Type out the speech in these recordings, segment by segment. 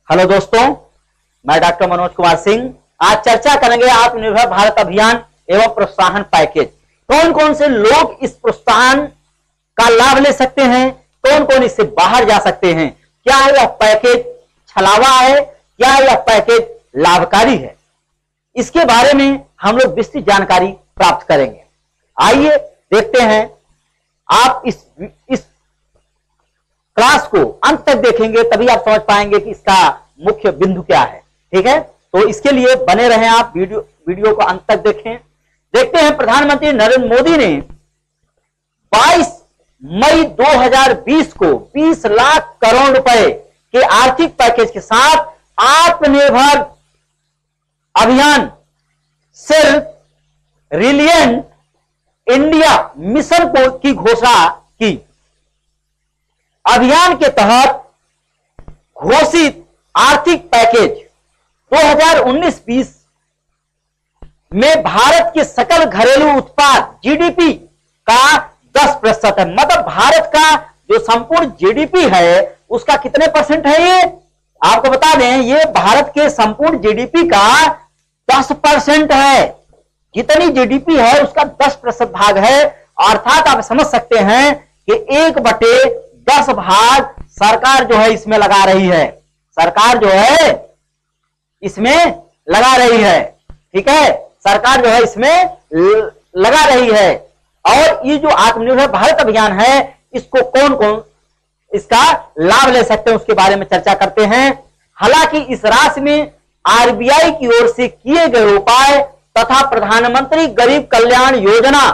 Hello दोस्तों, मैं doctor Manoj Kumar Singh. आज चर्चा करेंगे आत्मनिर्भर भारत अभियान एवं प्रोत्साहन पैकेज। कौन कौन से लोग इस प्रोत्साहन का लाभ ले सकते हैं, कौन कौन इससे बाहर जा सकते हैं, क्या यह पैकेज छलावा है, क्या यह पैकेज लाभकारी है, इसके बारे में हम लोग विस्तृत जानकारी प्राप्त करेंगे। आइए देखते हैं। आप इस क्लास को अंत तक देखेंगे तभी आप समझ पाएंगे कि इसका मुख्य बिंदु क्या है। ठीक है, तो इसके लिए बने रहें आप, वीडियो को अंत तक देखें। देखते हैं, प्रधानमंत्री नरेंद्र मोदी ने 22 मई 2020 को 20 लाख करोड़ रुपए के आर्थिक पैकेज के साथ आत्मनिर्भर अभियान सिर्फ रिलियंट इंडिया मिशन की घोषणा की। अभियान के तहत घोषित आर्थिक पैकेज 2019-20 में भारत के सकल घरेलू उत्पाद जीडीपी का 10% है। मतलब भारत का जो संपूर्ण जीडीपी है उसका कितने परसेंट है? ये आपको बता दें, ये भारत के संपूर्ण जीडीपी का 10% है। जितनी जीडीपी है उसका 10% भाग है। अर्थात आप समझ सकते हैं कि 1/10 भाग सरकार जो है इसमें लगा रही है। सरकार जो है इसमें लगा रही है। ठीक है, सरकार जो है इसमें लगा रही है। और ये जो आत्मनिर्भर भारत अभियान है, इसको कौन कौन इसका लाभ ले सकते हैं उसके बारे में चर्चा करते हैं। हालांकि इस राशि में आरबीआई की ओर से किए गए उपाय तथा प्रधानमंत्री गरीब कल्याण योजना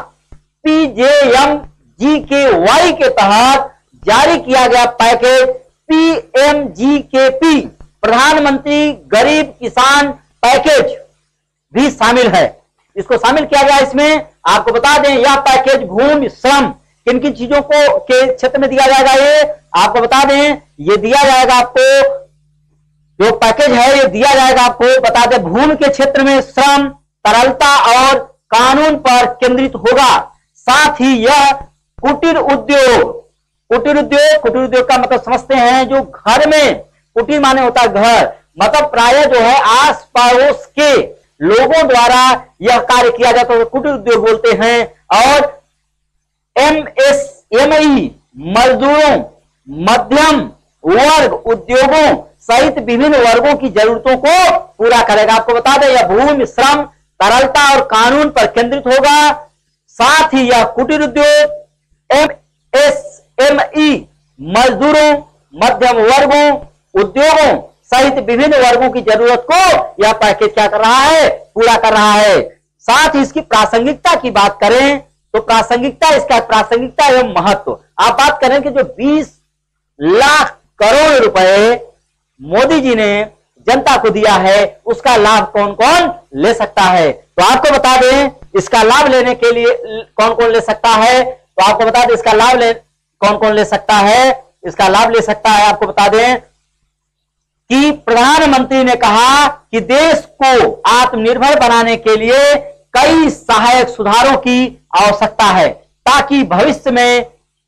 PJMGKY के तहत जारी किया गया पैकेज PMGKP प्रधानमंत्री गरीब किसान पैकेज भी शामिल है। इसको शामिल किया गया। इसमें आपको बता दें, यह पैकेज भूमि श्रम किन किन चीजों को के क्षेत्र में दिया जाएगा, ये आपको बता दें। ये दिया जाएगा आपको, जो पैकेज है ये दिया जाएगा आपको बता दें, भूमि के क्षेत्र में श्रम, तरलता और कानून पर केंद्रित होगा। साथ ही यह कुटीर उद्योग का मतलब समझते हैं, जो घर में, कुटीर माने होता है घर, मतलब प्राय जो है आस पड़ोस के लोगों द्वारा यह कार्य किया जाता है, कुटीर उद्योग बोलते हैं। और MSME मजदूरों, मध्यम वर्ग उद्योगों सहित विभिन्न वर्गों की जरूरतों को पूरा करेगा। आपको बता दें, यह भूमि श्रम, तरलता और कानून पर केंद्रित होगा। साथ ही यह कुटीर उद्योग, MSME मजदूरों, मध्यम वर्गों उद्योगों सहित विभिन्न वर्गों की जरूरत को यह पैकेज क्या कर रहा है? पूरा कर रहा है। साथ ही इसकी प्रासंगिकता की बात करें तो प्रासंगिकता एवं महत्व, आप बात करें कि जो 20 लाख करोड़ रुपए मोदी जी ने जनता को दिया है उसका लाभ कौन कौन ले सकता है। तो आपको बता दें, इसका लाभ लेने के लिए कौन कौन ले सकता है, तो आपको बता दें इसका लाभ कौन कौन ले सकता है। इसका लाभ ले सकता है, आपको बता दें कि प्रधानमंत्री ने कहा कि देश को आत्मनिर्भर बनाने के लिए कई सहायक सुधारों की आवश्यकता है, ताकि भविष्य में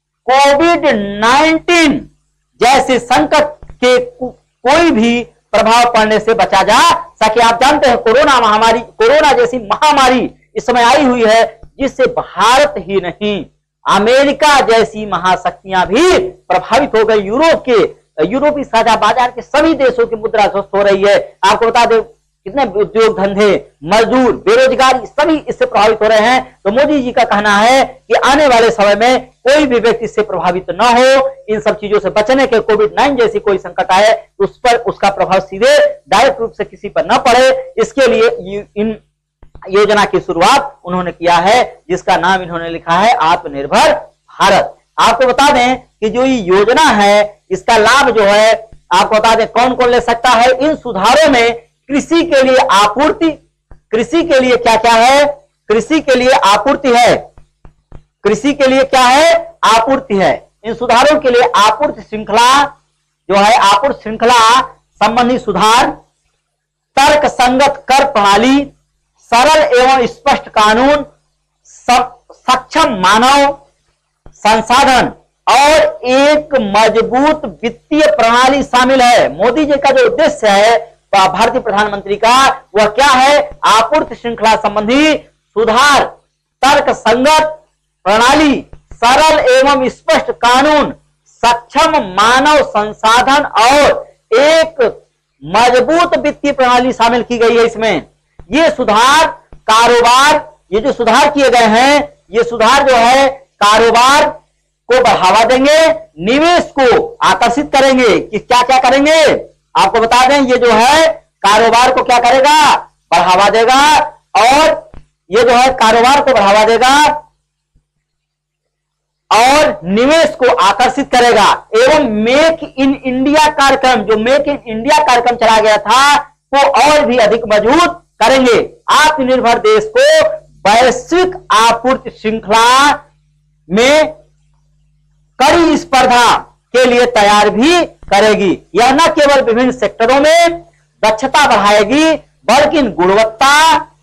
कोविड-19 जैसे संकट के कोई भी प्रभाव पड़ने से बचा जा सके। आप जानते हैं कोरोना जैसी महामारी इस समय आई हुई है, जिससे भारत ही नहीं अमेरिका जैसी महाशक्तियां भी प्रभावित हो गई। यूरोपीय साझा बाजार के सभी देशों की मुद्रा ध्वस्त हो रही है। आपको बता दें, कितने उद्योग धंधे, मजदूर, बेरोजगारी सभी इससे प्रभावित हो रहे हैं। तो मोदी जी का कहना है कि आने वाले समय में कोई भी व्यक्ति इससे प्रभावित न हो, इन सब चीजों से बचने के, कोविड-19 जैसी कोई संकट आए उस पर उसका प्रभाव सीधे डायरेक्ट रूप से किसी पर न पड़े, इसके लिए इन योजना की शुरुआत उन्होंने किया है, जिसका नाम इन्होंने लिखा है आत्मनिर्भर भारत। आपको बता दें कि जो ये योजना है इसका लाभ जो है आपको बता दें कौन कौन ले सकता है। इन सुधारों में कृषि के लिए आपूर्ति, कृषि के लिए क्या क्या है? कृषि के लिए आपूर्ति है। कृषि के लिए क्या है? आपूर्ति है। इन सुधारों के लिए आपूर्ति श्रृंखला जो है, आपूर्ति श्रृंखला संबंधी सुधार, तर्क संगत कर प्रणाली, सरल एवं स्पष्ट कानून, सक्षम मानव संसाधन और एक मजबूत वित्तीय प्रणाली शामिल है। मोदी जी का जो उद्देश्य है भारतीय प्रधानमंत्री का, वह क्या है? आपूर्ति श्रृंखला संबंधी सुधार, तर्क संगत प्रणाली, सरल एवं स्पष्ट कानून, सक्षम मानव संसाधन और एक मजबूत वित्तीय प्रणाली शामिल की गई है इसमें। ये सुधार कारोबार, ये जो सुधार किए गए हैं, ये सुधार जो है कारोबार को बढ़ावा देंगे, निवेश को आकर्षित करेंगे। कि क्या क्या करेंगे आपको बता दें, ये जो है कारोबार को क्या करेगा? बढ़ावा देगा, और ये जो है कारोबार को बढ़ावा देगा और निवेश को आकर्षित करेगा। एवं मेक इन इंडिया कार्यक्रम, जो मेक इन इंडिया कार्यक्रम चला गया था, वो और भी अधिक मजबूत करेंगे। आत्मनिर्भर देश को वैश्विक आपूर्ति श्रृंखला में कड़ी स्पर्धा के लिए तैयार भी करेगी। यह न केवल विभिन्न सेक्टरों में दक्षता बढ़ाएगी, बल्कि गुणवत्ता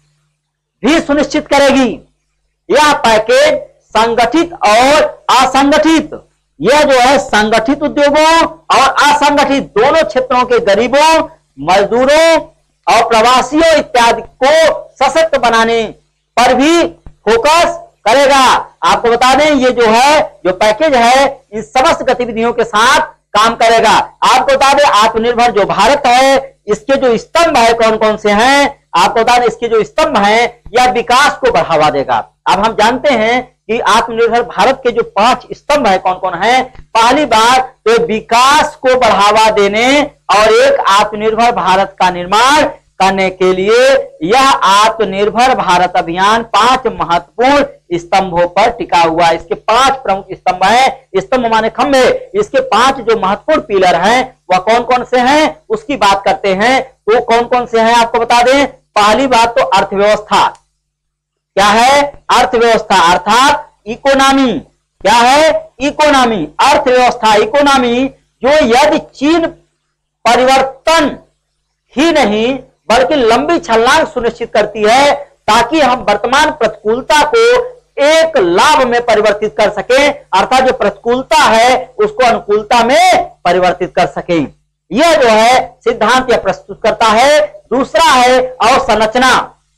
भी सुनिश्चित करेगी। यह पैकेज संगठित और असंगठित, यह जो है संगठित उद्योगों और असंगठित दोनों क्षेत्रों के गरीबों, मजदूरों और प्रवासियों इत्यादि को सशक्त बनाने पर भी फोकस करेगा। आपको बता दें, ये जो है जो पैकेज है, इन समस्त गतिविधियों के साथ काम करेगा। आपको बता दें, आत्मनिर्भर जो भारत है, इसके जो स्तंभ है कौन कौन से हैं? आपको बता दें, इसके जो स्तंभ हैं, यह विकास को बढ़ावा देगा। अब हम जानते हैं कि आत्मनिर्भर भारत के जो 5 स्तंभ है कौन कौन है? पहली बात तो विकास को बढ़ावा देने और एक आत्मनिर्भर भारत का निर्माण करने के लिए यह आत्मनिर्भर भारत अभियान 5 महत्वपूर्ण स्तंभों पर टिका हुआ है। इसके 5 प्रमुख स्तंभ हैं। स्तंभ माने खंभे। इसके 5 जो महत्वपूर्ण पिलर हैं वह कौन कौन से हैं, उसकी बात करते हैं। वो कौन कौन से हैं आपको बता दें। पहली बात तो अर्थव्यवस्था। क्या है? अर्थव्यवस्था, अर्थात इकोनॉमी। क्या है? इकोनॉमी, अर्थव्यवस्था, इकोनॉमी। जो यदि चीन परिवर्तन ही नहीं बल्कि लंबी छलांग सुनिश्चित करती है, ताकि हम वर्तमान प्रतिकूलता को एक लाभ में परिवर्तित कर सकें, अर्थात जो प्रतिकूलता है उसको अनुकूलता में परिवर्तित कर सकें। यह जो है सिद्धांत यह प्रस्तुत करता है। दूसरा है अवसंरचना,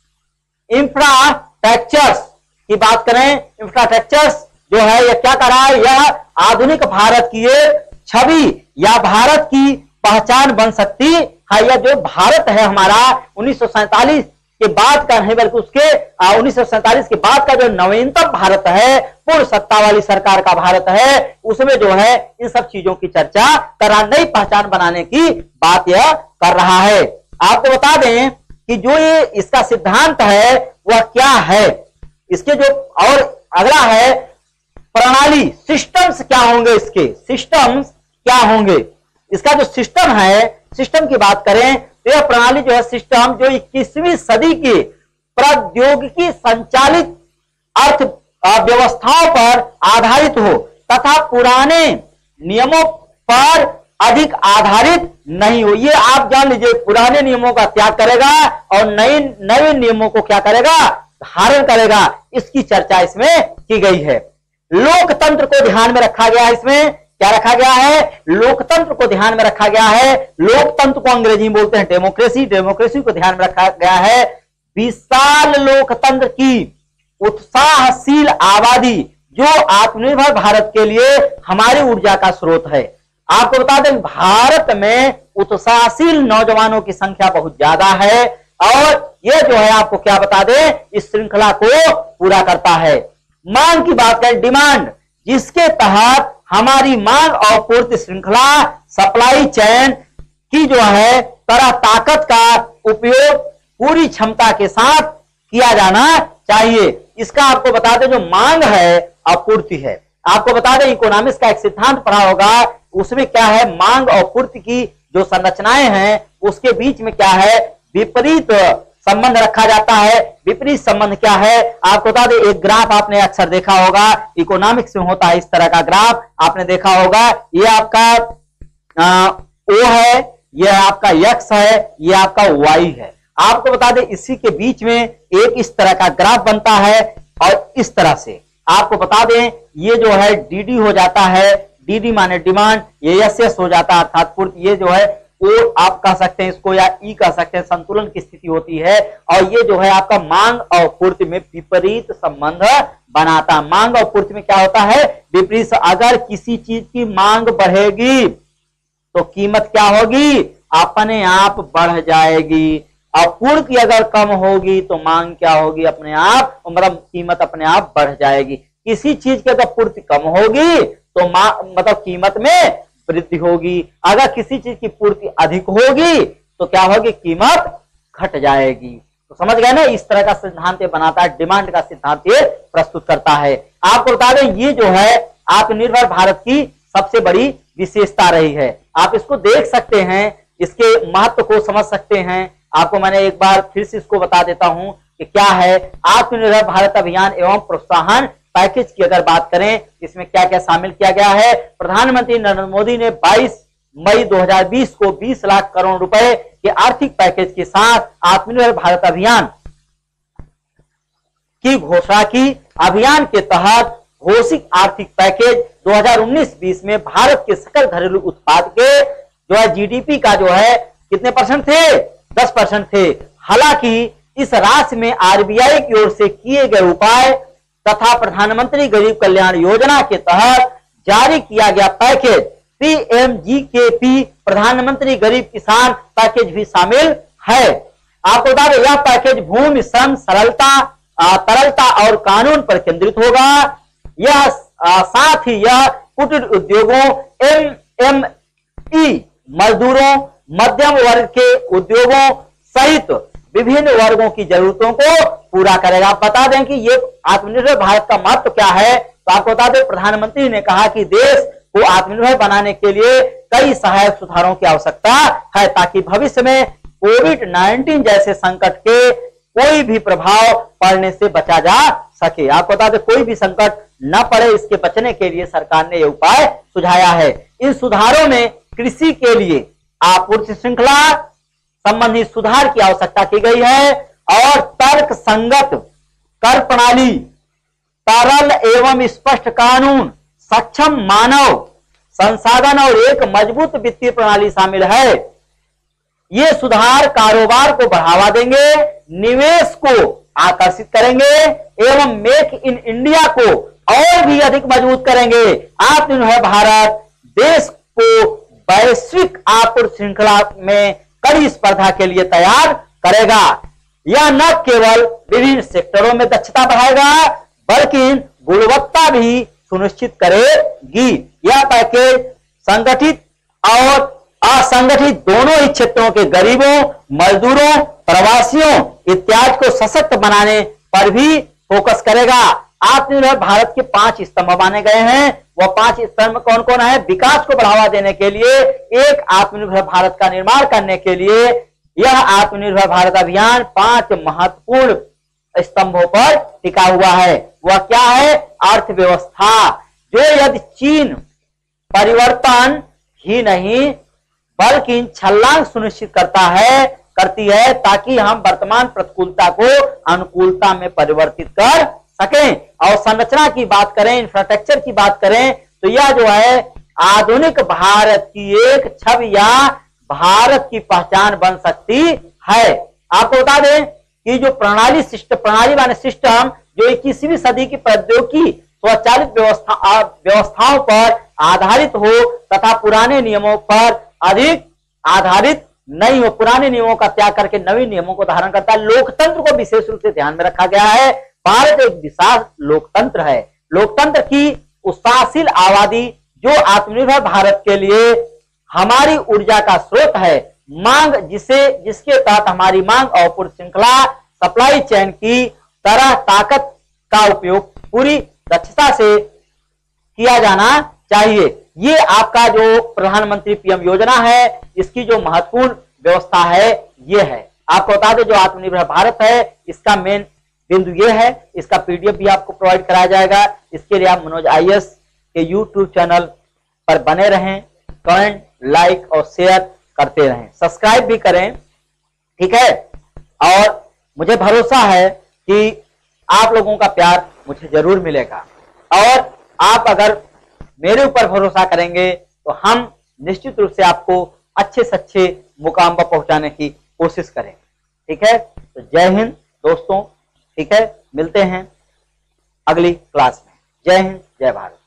इंफ्रास्ट्रक्चर्स की बात करें। इंफ्रास्ट्रक्चर्स जो है यह क्या कर रहा है? यह आधुनिक भारत की एक छवि या भारत की पहचान बन सकती है। यह जो भारत है हमारा 1947 के बाद का नहीं बल्कि उसके 1947 के बाद का जो नवीनतम भारत है, पूर्ण सत्ता वाली सरकार का भारत है, उसमें जो है इन सब चीजों की चर्चा करा, नई पहचान बनाने की बात यह कर रहा है। आपको बता दें कि जो ये इसका सिद्धांत है वह क्या है। इसके जो और अगला है प्रणाली, सिस्टम्स क्या होंगे, इसके सिस्टम्स क्या होंगे। इसका जो सिस्टम है, सिस्टम की बात करें तो यह प्रणाली जो है सिस्टम जो 21वीं सदी की प्रौद्योगिकी संचालित अर्थ व्यवस्थाओं पर आधारित हो तथा पुराने नियमों पर अधिक आधारित नहीं हो। ये आप जान लीजिए, पुराने नियमों का त्याग करेगा और नए नियमों को क्या करेगा? धारण करेगा। इसकी चर्चा इसमें की गई है। लोकतंत्र को ध्यान में रखा गया है। इसमें क्या रखा गया है? लोकतंत्र को ध्यान में रखा गया है। लोकतंत्र को अंग्रेजी में बोलते हैं डेमोक्रेसी। डेमोक्रेसी को ध्यान में रखा गया है। विशाल लोकतंत्र की उत्साहशील आबादी जो आत्मनिर्भर भारत के लिए हमारी ऊर्जा का स्रोत है। आपको बता दें, भारत में उत्साहशील नौजवानों की संख्या बहुत ज्यादा है और यह जो है आपको क्या बता दें, इस श्रृंखला को पूरा करता है। मांग की बात करें, डिमांड, जिसके तहत हमारी मांग और पूर्ति श्रृंखला सप्लाई चेन की जो है तरह ताकत का उपयोग पूरी क्षमता के साथ किया जाना चाहिए। इसका आपको बता दें जो मांग है और पूर्ति है। आपको बता दें इकोनॉमिक्स का एक सिद्धांत पढ़ा होगा, उसमें क्या है, मांग और पूर्ति की जो संरचनाएं हैं उसके बीच में क्या है, विपरीत संबंध रखा जाता है। विपरीत संबंध क्या है आपको बता दें, एक ग्राफ आपने अक्सर देखा होगा, इकोनॉमिक्स में होता है इस तरह का ग्राफ आपने देखा होगा। ये आपका ओ है, ये आपका एक्स है, ये आपका वाई है। आपको बता दें इसी के बीच में एक इस तरह का ग्राफ बनता है और इस तरह से आपको बता दें ये जो है डीडी हो जाता है, डीडी माने डिमांड, ये एसएस हो जाता है अर्थात पूर्ति, ये जो है वो आप कह सकते हैं इसको या ई कह सकते हैं, संतुलन की स्थिति होती है। और ये जो है आपका मांग और पूर्ति में विपरीत संबंध बनाता है। मांग और पूर्ति में क्या होता है, विपरीत। अगर किसी चीज की मांग बढ़ेगी तो कीमत क्या होगी, अपने आप बढ़ जाएगी, और पूर्ति अगर कम होगी तो मांग क्या होगी, अपने आप, मतलब कीमत अपने आप बढ़ जाएगी। किसी चीज की अगर पूर्ति कम होगी तो मतलब कीमत में वृद्धि होगी, अगर किसी चीज की पूर्ति अधिक होगी तो क्या होगी, कीमत घट जाएगी। तो समझ गए ना, इस तरह का सिद्धांत बनाता है, डिमांड का सिद्धांत ये प्रस्तुत करता है। आपको बता दें ये जो है आत्मनिर्भर भारत की सबसे बड़ी विशेषता रही है। आप इसको देख सकते हैं, इसके महत्व को समझ सकते हैं। आपको मैंने एक बार फिर से इसको बता देता हूं कि क्या है आत्मनिर्भर भारत अभियान एवं प्रोत्साहन पैकेज की अगर बात करें, इसमें क्या क्या शामिल किया गया है। प्रधानमंत्री नरेंद्र मोदी ने 22 मई 2020 को 20 लाख करोड़ रुपए के आर्थिक पैकेज के साथ आत्मनिर्भर भारत अभियान की घोषणा की। अभियान के तहत घोषित आर्थिक पैकेज 2019-20 में भारत के सकल घरेलू उत्पाद के जो है जीडीपी का जो है कितने परसेंट थे, 10% थे। हालांकि इस राशि में आरबीआई की ओर से किए गए उपाय तथा प्रधानमंत्री गरीब कल्याण योजना के तहत जारी किया गया पैकेज पीएमजीकेपी प्रधानमंत्री गरीब किसान पैकेज भी शामिल है। आपको बता दें यह पैकेज भूमि, श्रम, तरलता और कानून पर केंद्रित होगा। यह साथ ही यह कुटीर उद्योगों, एमएसएमई मजदूरों, मध्यम वर्ग के उद्योगों सहित विभिन्न वर्गों की जरूरतों को पूरा करेगा। आप बता दें कि ये आत्मनिर्भर भारत का महत्व क्या है, तो आपको बता दें प्रधानमंत्री ने कहा कि देश को आत्मनिर्भर बनाने के लिए कई सहायक सुधारों की आवश्यकता है ताकि भविष्य में कोविड-19 जैसे संकट के कोई भी प्रभाव पड़ने से बचा जा सके। आपको बता दें कोई भी संकट न पड़े, इसके बचने के लिए सरकार ने यह उपाय सुझाया है। इन सुधारों में कृषि के लिए आपूर्ति श्रृंखला संबंधी सुधार की आवश्यकता की गई है और तर्क संगत कर प्रणाली, सरल एवं स्पष्ट कानून, सक्षम मानव संसाधन और एक मजबूत वित्तीय प्रणाली शामिल है। ये सुधार कारोबार को बढ़ावा देंगे, निवेश को आकर्षित करेंगे एवं मेक इन इंडिया को और भी अधिक मजबूत करेंगे। आत्मनिर्भर भारत देश को वैश्विक आपूर्ति श्रृंखला में कड़ी स्पर्धा के लिए तैयार करेगा। यह न केवल विभिन्न सेक्टरों में दक्षता बढ़ाएगा बल्कि गुणवत्ता भी सुनिश्चित करेगी। यह पैकेज संगठित और असंगठित दोनों ही क्षेत्रों के गरीबों, मजदूरों, प्रवासियों इत्यादि को सशक्त बनाने पर भी फोकस करेगा। आत्मनिर्भर भारत के 5 स्तंभ माने गए हैं। वह 5 स्तंभ कौन कौन है? विकास को बढ़ावा देने के लिए, एक आत्मनिर्भर भारत का निर्माण करने के लिए यह आत्मनिर्भर भारत अभियान 5 महत्वपूर्ण स्तंभों पर टिका हुआ है। वह क्या है? अर्थव्यवस्था, जो यदि चीन परिवर्तन ही नहीं बल्कि छलांग सुनिश्चित करती है ताकि हम वर्तमान प्रतिकूलता को अनुकूलता में परिवर्तित कर सकें। और संरचना की बात करें, इंफ्रास्ट्रक्चर की बात करें, तो यह जो है आधुनिक भारत की एक छवि या भारत की पहचान बन सकती है। आपको बता दें कि जो प्रणाली माने सिस्टम जो 21वीं सदी की प्रौद्योगिकी स्वचालित व्यवस्थाओं पर आधारित हो तथा पुराने नियमों पर अधिक आधारित नहीं हो, पुराने नियमों का त्याग करके नवीन नियमों को धारण करता है। लोकतंत्र को विशेष रूप से ध्यान में रखा गया है। भारत एक विशाल लोकतंत्र है। लोकतंत्र की उत्साहशील आबादी जो आत्मनिर्भर भारत के लिए हमारी ऊर्जा का स्रोत है, मांग जिसके तहत हमारी मांग और पूर्ति श्रृंखला सप्लाई चेन की तरह ताकत का उपयोग पूरी दक्षता से किया जाना चाहिए। ये आपका जो प्रधानमंत्री पीएम योजना है, इसकी जो महत्वपूर्ण व्यवस्था है ये है। आपको बता दें जो आत्मनिर्भर भारत है इसका मेन बिंदु ये है। इसका पीडीएफ भी आपको प्रोवाइड कराया जाएगा। इसके लिए आप मनोज आईएएस के यूट्यूब चैनल पर बने रहें, कमेंट, लाइक और शेयर करते रहें, सब्सक्राइब भी करें, ठीक है। और मुझे भरोसा है कि आप लोगों का प्यार मुझे जरूर मिलेगा। और आप अगर मेरे ऊपर भरोसा करेंगे तो हम निश्चित रूप से आपको अच्छे से अच्छे मुकाम पर पहुंचाने की कोशिश करेंगे। ठीक है, तो जय हिंद दोस्तों। ठीक है, मिलते हैं अगली क्लास में। जय हिंद, जय भारत।